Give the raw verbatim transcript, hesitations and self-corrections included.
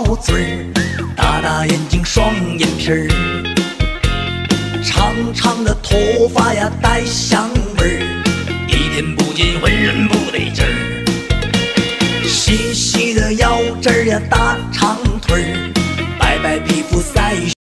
嘴儿，大大眼睛双眼皮儿，长长的头发呀带香味儿，一天不见浑身不得劲儿，细细的腰肢儿呀大长腿儿，白白皮肤赛